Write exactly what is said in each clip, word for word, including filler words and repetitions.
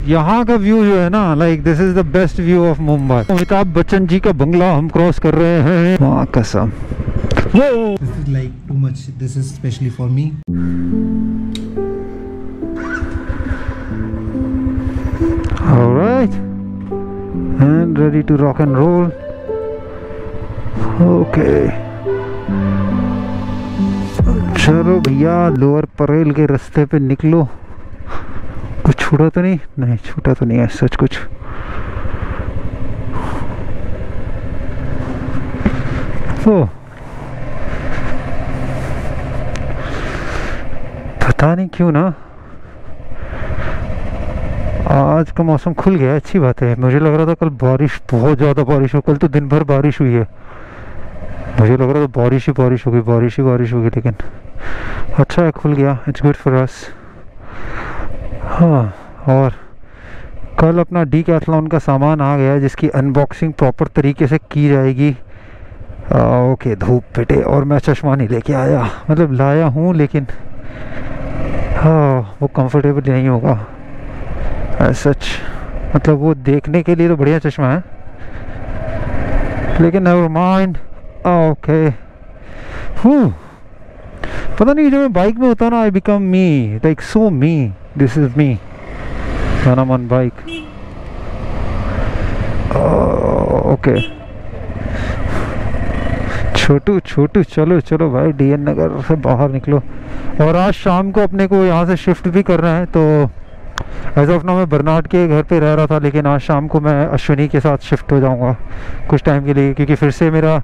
यहाँ का व्यू जो है ना, like this is the best view of Mumbai. Amitabh Bachchan ji का बंगला हम क्रॉस कर रहे हैं। वहाँ कसम, This is like too much. This is especially for me. All right, and ready to rock and roll. Okay. चलो भैया, लोअर परेल के रास्ते पे निकलो। कुछ छूटा तो नहीं? नहीं छूटा तो नहीं है सच कुछ। तो पता नहीं क्यों ना आज का मौसम खुल गया, अच्छी बात है। मुझे लग रहा था कल बारिश, बहुत ज़्यादा बारिश हो, कल तो दिन भर बारिश हुई है। मुझे लग रहा था बारिश ही बारिश होगी, बारिश ही बारिश होगी, लेकिन अच्छा है खुल गया। It's good for us. हाँ, और कल अपना डीकैथलॉन का सामान आ गया जिसकी अनबॉक्सिंग प्रॉपर तरीके से की जाएगी। आ, ओके, धूप पिटे। और मैं चश्मा नहीं लेके आया, मतलब लाया हूँ लेकिन हाँ वो कंफर्टेबल नहीं होगा सच। मतलब वो देखने के लिए तो बढ़िया चश्मा है, लेकिन नेवर माइंड। ओके, हूँ पता नहीं, जो मैं बाइक में होता ना, I become me, like so me, this is me when I am on bike. Okay Chhotu Chhotu चलो चलो भाई, डीएन नगर से बाहर निकलो। और आज शाम को अपने को यहाँ से शिफ्ट भी करना है। तो एज ऑफ नाउ मैं बर्नार्ड के घर पे रह रहा था, लेकिन आज शाम को मैं अश्विनी के साथ शिफ्ट हो जाऊँगा कुछ टाइम के लिए, क्योंकि फिर से मेरा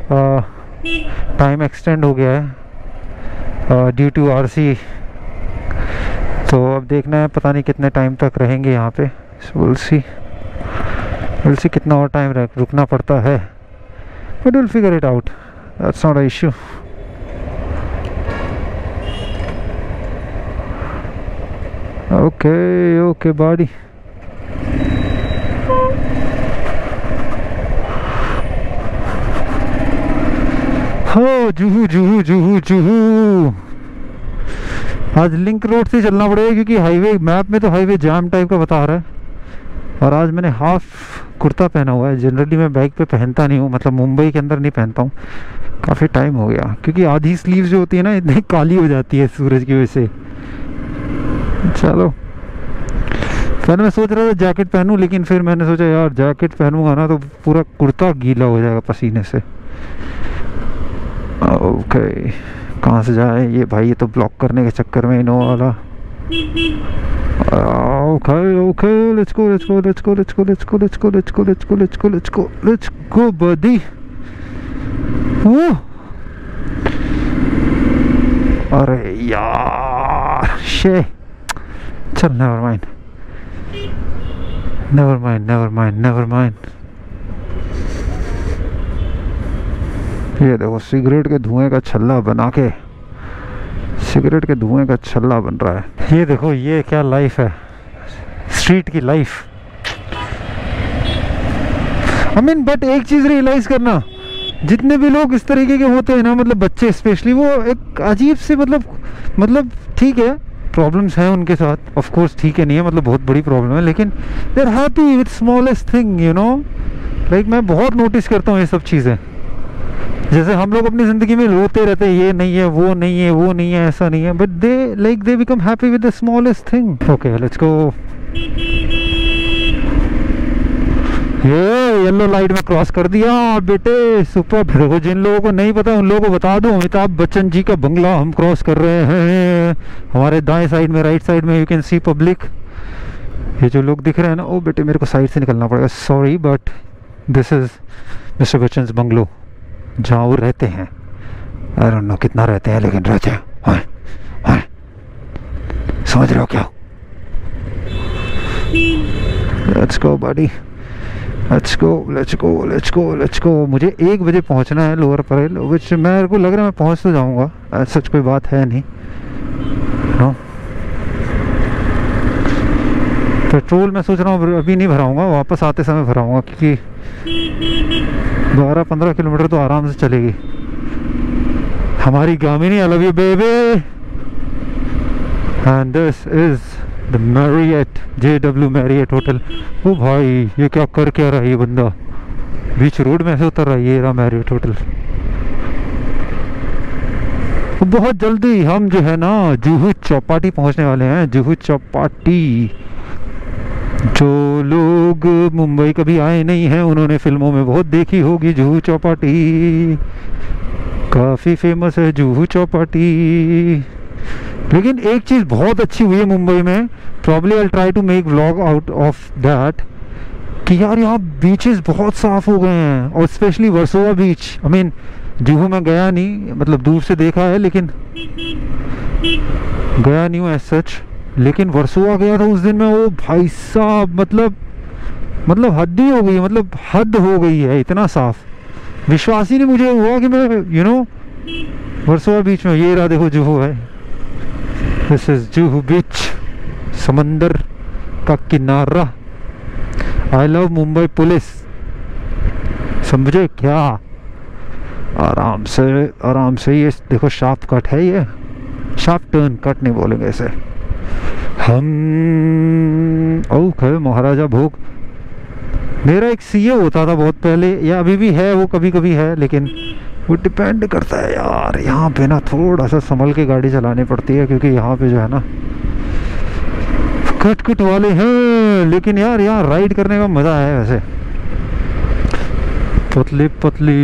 टाइम एक्सटेंड हो गया है ड्यू टू आरसी। तो अब देखना है, पता नहीं कितने टाइम तक रहेंगे यहाँ पे। विल सी विल सी कितना और टाइम रुकना पड़ता है, but will figure it out, that's not a issue. Okay okay buddy. हो जुहू जुहू जुहू जुहू। आज लिंक रोड से चलना पड़ेगा क्योंकि हाईवे मैप में तो हाईवे जाम टाइप का बता रहा है। और आज मैंने हाफ कुर्ता पहना हुआ है। जनरली मैं बाइक पे पहनता नहीं हूँ, मतलब मुंबई के अंदर नहीं पहनता हूँ, काफ़ी टाइम हो गया, क्योंकि आधी स्लीव जो होती है ना इतनी काली हो जाती है सूरज की वजह से। चलो, पहले मैं सोच रहा था जैकेट पहनूं, लेकिन फिर मैंने सोचा यार जैकेट पहनूंगा ना तो पूरा कुर्ता गीला हो जाएगा पसीने से। ओके, कहाँ से जाए ये भाई, ये तो ब्लॉक करने के चक्कर में इनोवा वाला। Okay okay, let's go let's go let's go let's go let's go let's go let's go let's go let's go let's go let's go buddy. अरे यार शे, चल never mind never mind never mind never mind. ये देखो cigarette के धुएं का छल्ला बना के, सिगरेट के धुएं का छल्ला बन रहा है। ये देखो, ये क्या लाइफ है, स्ट्रीट की लाइफ। आई मीन बट एक चीज रियलाइज करना, जितने भी लोग इस तरीके के होते हैं ना, मतलब बच्चे स्पेशली, वो एक अजीब से मतलब मतलब ठीक है प्रॉब्लम्स हैं उनके साथ, ऑफ कोर्स ठीक है, नहीं है मतलब बहुत बड़ी प्रॉब्लम है, लेकिन they are happy with smallest thing, you know. Like मैं बहुत नोटिस करता हूँ ये सब चीज़ें। जैसे हम लोग अपनी ज़िंदगी में रोते रहते हैं, ये नहीं है, वो नहीं है, वो नहीं है, ऐसा नहीं है, but they like they become happy with the smallest thing. Okay let's go. ये येलो लाइट में क्रॉस कर दिया बेटे, सुपर। देखो, जिन लोगों को नहीं पता उन लोगों को बता दो, अमिताभ बच्चन जी का बंगला हम क्रॉस कर रहे हैं। हमारे दाएं साइड में, राइट साइड में यू कैन सी पब्लिक। ये जो लोग दिख रहे हैं ना, ओ बेटे मेरे को साइड से निकलना पड़ेगा, sorry, but this is mister Bachchan bungalow, जहाँ वो रहते हैं। आई डोंट नो कितना रहते हैं, लेकिन रहते हैं। हाँ, हाँ। समझ रहे हो क्या? Let's go buddy, let's go let's go let's go let's go. मुझे एक बजे पहुंचना है लोअर परेल, विच मेरे को लग रहा है मैं पहुंच तो जाऊंगा, सच कोई बात है नहीं। नो पेट्रोल मैं सोच रहा हूँ अभी नहीं भराऊंगा, वापस आते समय भराऊंगा, क्योंकि बारह पंद्रह किलोमीटर तो आराम से चलेगी हमारी गामिनी। I love you baby, and this is the Marriott, J W Marriott hotel. ओ भाई ये क्या कर क्या रहा है ये बंदा, बीच रोड में से उतर रहा है। ये रहा मैरियट होटल। तो बहुत जल्दी हम जो है ना जुहू चौपाटी पहुंचने वाले हैं। जुहू चौपाटी, जो लोग मुंबई कभी आए नहीं हैं उन्होंने फिल्मों में बहुत देखी होगी जुहू चौपाटी। काफ़ी फेमस है जुहू चौपाटी। लेकिन एक चीज़ बहुत अच्छी हुई है मुंबई में, probably I try to make vlog out of that, कि यार यहाँ बीचेस बहुत साफ़ हो गए हैं। और specially Versova beach. I mean Juhu में गया नहीं, मतलब दूर से देखा है, लेकिन गया नहीं हूँ एज सच। लेकिन वर्सोवा गया था उस दिन में, वो भाई साहब मतलब मतलब हद ही हो गई, मतलब हद हो गई है, इतना साफ। विश्वास ही नहीं मुझे हुआ कि मैं यू नो वर्सोवा बीच में। ये रहा देखो जुहू है, दिस इज जुहू बीच, समंदर का किनारा। आई लव मुंबई पुलिस, समझे क्या। आराम से आराम से। ये देखो शार्प कट है, ये शार्प टर्न कट नहीं बोलेंगे इसे हम। ओके महाराजा भोग। मेरा एक सीए होता था बहुत पहले, या अभी भी है, वो कभी कभी है, लेकिन वो डिपेंड करता है यार। यहाँ पे ना थोड़ा सा संभल के गाड़ी चलानी पड़ती है, क्योंकि यहाँ पे जो है ना कट कट वाले हैं। लेकिन यार यहाँ राइड करने का मज़ा है वैसे। पतली पतली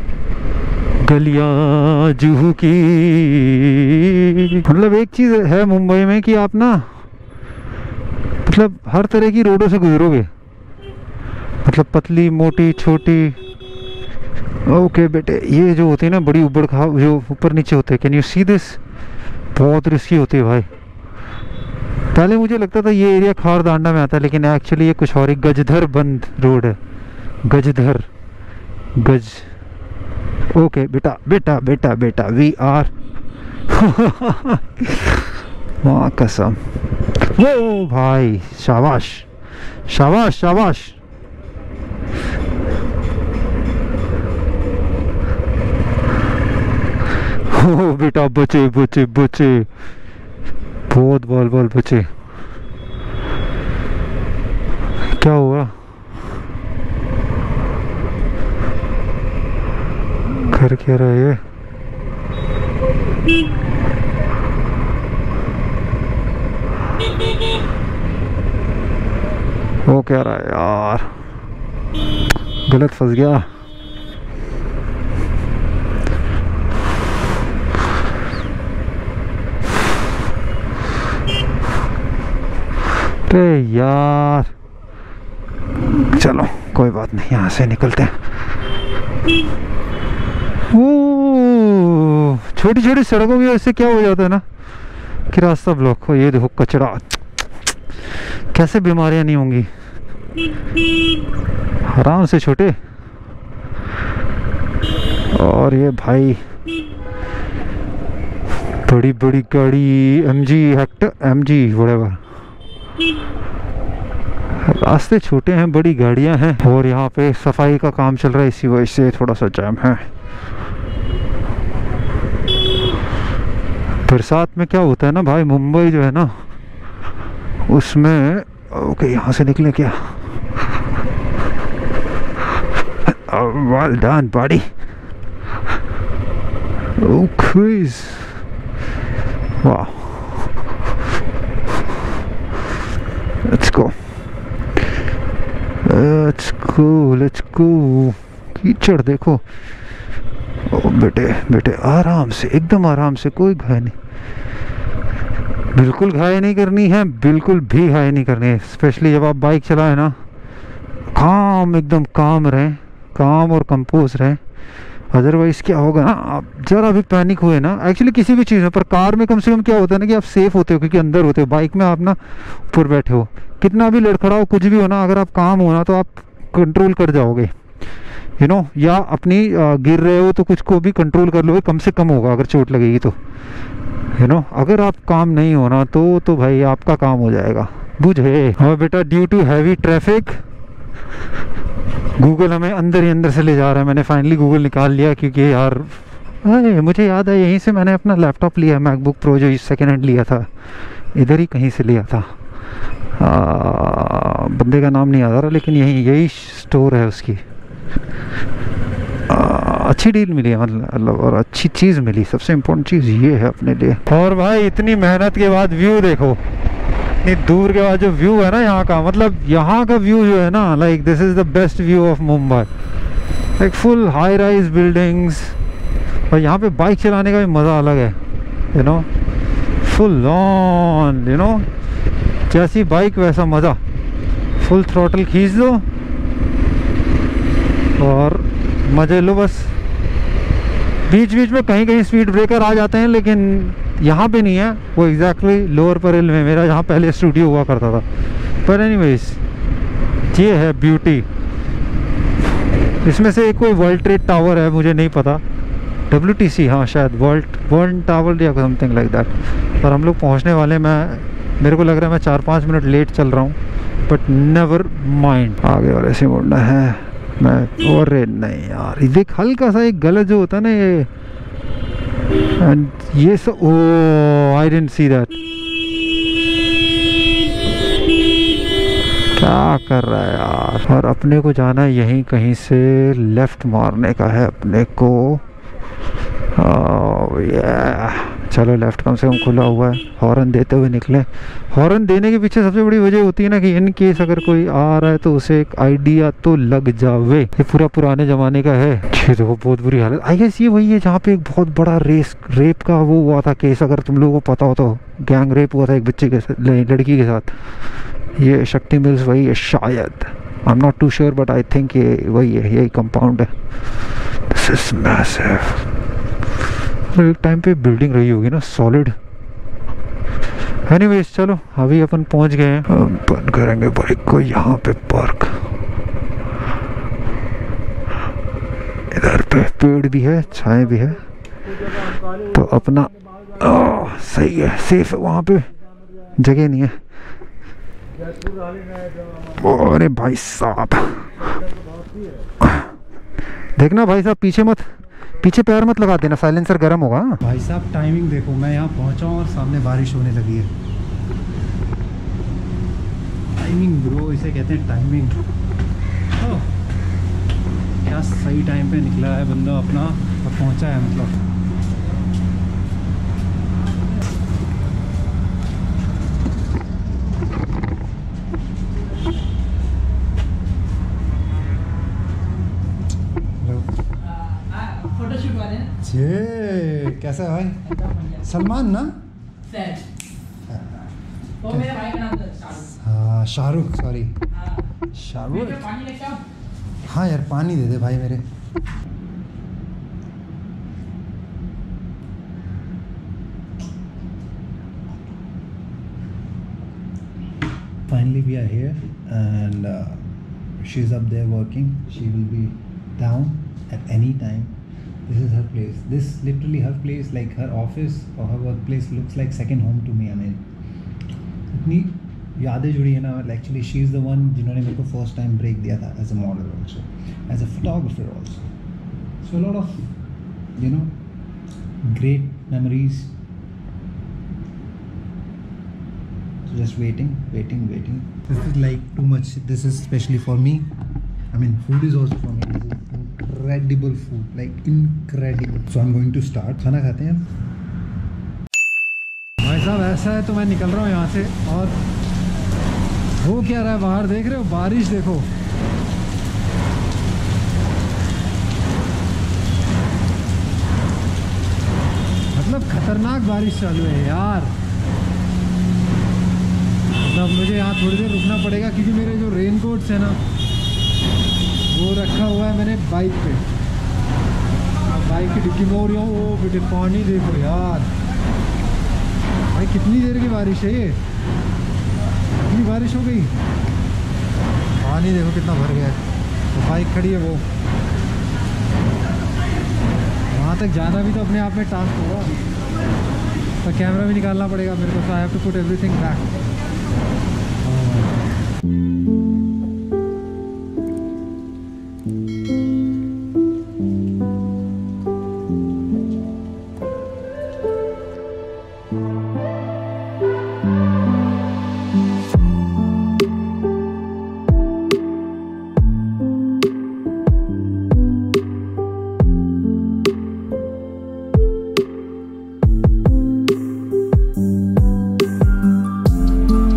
गलियाँ जुहू की। मतलब एक चीज़ है मुंबई में कि आप ना मतलब हर तरह की रोडों से गुजरोगे, मतलब पतली मोटी छोटी। ओके बेटे, ये जो होती है ना बड़ी उबड़ खाब जो ऊपर नीचे होते हैं, कैन यू सी दिस, बहुत रिस्की होती है भाई। पहले मुझे लगता था ये एरिया खारदांडा में आता है, लेकिन एक्चुअली ये कुछ और ही गजधर बंद रोड है। गजधर गज ओके बेटा बेटा बेटा बेटा वी आर वहाँ कसम। वो भाई शाबाश शाबाश शाबाश। ओ बेटा बचे बचे बचे, बहुत बाल बाल बचे। क्या हुआ, कर क्या रहा है ये। वो क्या रहा है यार, गलत फंस गया। अरे यार चलो कोई बात नहीं, यहाँ से निकलते हैं। वो छोटी छोटी सड़कों की वजह से क्या हो जाता है ना कि रास्ता ब्लॉक हो। ये देखो कचरा, कैसे बीमारियां नहीं होंगी। आराम से छोटे। और ये भाई बड़ी बड़ी गाड़ी, एमजी हेक्टर, एमजी व्हाटएवर। रास्ते छोटे हैं, बड़ी गाड़ियां हैं, और यहाँ पे सफाई का काम चल रहा है, इसी वजह से थोड़ा सा जाम है। बरसात में क्या होता है ना भाई, मुंबई जो है ना उसमें। ओके यहाँ से निकले क्या, वेल डन बॉडी। ओके वाह, let's go let's go let's go. कीचड़ देखो। ओ बेटे बेटे आराम से, एकदम आराम से, कोई घाय नहीं, बिल्कुल घाय नहीं करनी है, बिल्कुल भी घाय नहीं करनी है। स्पेशली जब आप बाइक चलाएं ना, काम एकदम काम रहें, काम और कंपोज रहें। अदरवाइज़ क्या होगा ना, आप ज़रा भी पैनिक हुए ना, एक्चुअली किसी भी चीज़ में, पर कार में कम से कम क्या होता है ना कि आप सेफ होते हो, क्योंकि अंदर होते हो। बाइक में आप ना ऊपर बैठे हो, कितना भी लड़खड़ा हो, कुछ भी हो ना, अगर आप काम हो ना तो आप कंट्रोल कर जाओगे, यू नो। या अपनी आ, गिर रहे हो तो कुछ को भी कंट्रोल कर लोगे, कम से कम होगा अगर चोट लगेगी तो, यू नो। अगर आप काम नहीं होना तो तो भाई आपका काम हो जाएगा, बुझे। और बेटा due to heavy traffic Google हमें अंदर ही अंदर से ले जा रहा है। मैंने फाइनली गूगल निकाल लिया, क्योंकि यार अरे मुझे याद है यहीं से मैंने अपना लैपटॉप लिया, मैकबुक प्रो, जो सेकेंड हैंड लिया था, इधर ही कहीं से लिया था। आ, बंदे का नाम नहीं याद आ रहा, लेकिन यही यही स्टोर है उसकी। आ, अच्छी डील मिली है मतलब, और अच्छी चीज़ मिली, सबसे इम्पोर्टेंट चीज़ ये है अपने लिए। और भाई इतनी मेहनत के बाद व्यू देखो, इतनी दूर के बाद जो व्यू है ना यहाँ का, मतलब यहाँ का व्यू जो है ना, like this is the best view of Mumbai. Like full high rise buildings, और यहाँ पे बाइक चलाने का भी मज़ा अलग है, you know, full on, you know, जैसी बाइक वैसा मज़ा। फुल थ्रॉटल खींच दो और मज़े लो बस। बीच बीच में कहीं कहीं स्पीड ब्रेकर आ जाते हैं, लेकिन यहाँ पे नहीं है वो। एग्जैक्टली लोअर परेल में मेरा जहाँ पहले स्टूडियो हुआ करता था। पर एनीवेज ये है ब्यूटी। इसमें से एक कोई वर्ल्ड ट्रेड टावर है, मुझे नहीं पता, डब्ल्यू टी सी, हाँ शायद वर्ल्ड वर्ल्ड टावर या समथिंग लाइक दैट। पर हम लोग पहुँचने वाले, मैं मेरे को लग रहा है मैं चार पाँच मिनट लेट चल रहा हूँ, बट नेवर माइंड। आगे वाले से मुड़ना है मैं, और नहीं यार, देख हल्का सा एक गलत जो होता है ना ये, एंड ये सब, ओ आई डिडंट सी दैट। क्या कर रहा है यार। और अपने को जाना है यहीं कहीं से, लेफ्ट मारने का है अपने को। ओह या, चलो लेफ्ट कम से कम खुला हुआ है, हॉर्न देते हुए निकले। हॉर्न देने के पीछे सबसे बड़ी वजह होती है ना कि इन केस अगर कोई आ रहा है तो उसे एक आइडिया तो लग जावे। ये पूरा पुराने ज़माने का है। ये देखो बहुत बुरी हालत। आई गेस ये वही है जहाँ पे एक बहुत बड़ा रेस रेप का वो हुआ था केस, अगर तुम लोगों को पता हो तो। गैंग रेप हुआ था एक बच्चे के साथ, लड़की के साथ। ये शक्ति मिल्स वही है शायद, I am not too sure, but I think ये वही है, यही कंपाउंड है। This is massive. एक टाइम पे बिल्डिंग रही होगी ना सॉलिड। एनीवेज चलो अभी अपन पहुंच गए हैं। अपन करेंगे बाइक को यहाँ पे पार्क। इधर पे पेड़ भी है, छाए भी है, तो अपना ओ, सही है, सेफ है। वहाँ पे जगह नहीं है। अरे भाई साहब देखना, भाई साहब पीछे मत, पीछे पैर मत लगा देना, साइलेंसर गर्म होगा। भाई साहब टाइमिंग देखो, मैं यहाँ पहुँचा हूँ और सामने बारिश होने लगी है। टाइमिंग ब्रो, इसे कहते हैं टाइमिंग। ओह, क्या सही टाइम पे निकला है बंदा अपना और पहुँचा है मतलब। ये कैसा है भाई? सलमान ना? वो मेरे भाई का नाम था शाहरुख। हाँ शाहरुख, सॉरी शाहरुख। पानी लेके आओ। हाँ यार पानी दे दे भाई मेरे। Finally we are here and uh, she's up there working. She will be down at any time. This is her place. This literally her place, like her office or her workplace looks like second home to me. I mean, इतनी यादें जुड़ी है ना। Actually, she is the one जिन्होंने मेरे को first time break दिया था as a model also, as a photographer also. So a lot of, you know, great memories. So just waiting, waiting, waiting. This is like too much. This is especially for me. I mean, food is also for me. This is incredible food, like incredible. So I'm going to start. खाना खाते हैं भाई साहब। ऐसा है तो मैं निकल रहा हूँ यहाँ से। और हो क्या रहा है बाहर, देख रहे हो? बारिश देखो। मतलब खतरनाक बारिश चालू है यार। मतलब मुझे यहाँ थोड़ी देर रुकना पड़ेगा क्योंकि मेरे जो रेन कोट्स है ना वो रखा हुआ है मैंने बाइक पे। बाइक की डिक्की में हो रही हूँ। वो बेटे पानी देखो यार भाई, कितनी देर की बारिश है ये, इतनी बारिश हो गई। पानी देखो कितना भर गया है। तो बाइक खड़ी है वो, वहाँ तक जाना भी तो अपने आप में टास्क होगा। तो कैमरा भी निकालना पड़ेगा मेरे को। So I have to put everything back.